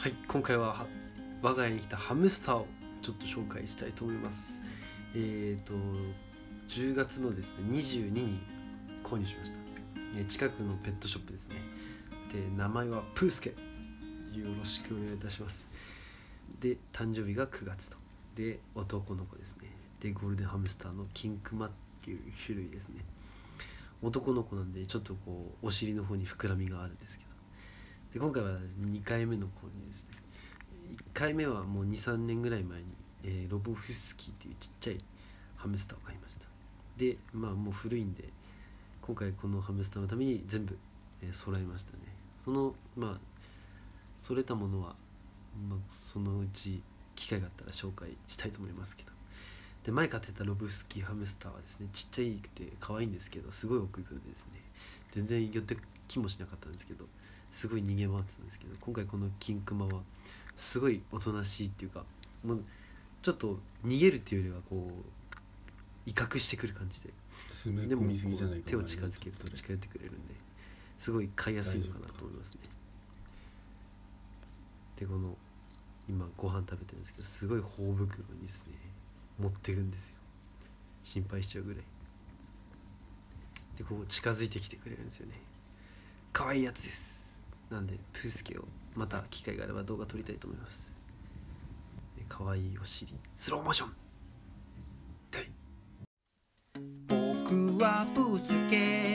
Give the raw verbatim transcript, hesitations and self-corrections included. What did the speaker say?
はい、今回は我が家に来たハムスターをちょっと紹介したいと思います。えっ、ー、とじゅうがつのですねにじゅうにに購入しました。え近くのペットショップですね。で、名前はプースケ。よろしくお願いいたします。で、誕生日がくがつと。で、男の子ですね。で、ゴールデンハムスターのキンクマっていう種類ですね。男の子なんでちょっとこうお尻の方に膨らみがあるんですけど、で今回はにかいめの購入ですね。いっかいめはもうにさんねんぐらい前に、えー、ロボフスキーっていうちっちゃいハムスターを買いました。で、まあもう古いんで今回このハムスターのために全部、えー、揃えましたね。そのまあ揃えたものは、まあ、そのうち機会があったら紹介したいと思いますけど、で前飼ってたロブスキーハムスターはですね、ちっちゃいくて可愛いんですけど、すごい奥行くでですね、全然寄ってきもしなかったんですけど、すごい逃げ回ってたんですけど、今回このキンクマはすごいおとなしいっていうか、もうちょっと逃げるっていうよりはこう威嚇してくる感じで、 詰め込みすぎじゃないかな。 手を近づけると近寄ってくれるんで、すごい飼いやすいのかなと思いますね。で、この今ご飯食べてるんですけど、すごい頬袋にですね持っていくんですよ。心配しちゃうぐらいで、こう近づいてきてくれるんですよね。可愛いやつです。なんでプースケをまた機会があれば動画撮りたいと思います。可愛いお尻スローモーション。 僕はプースケ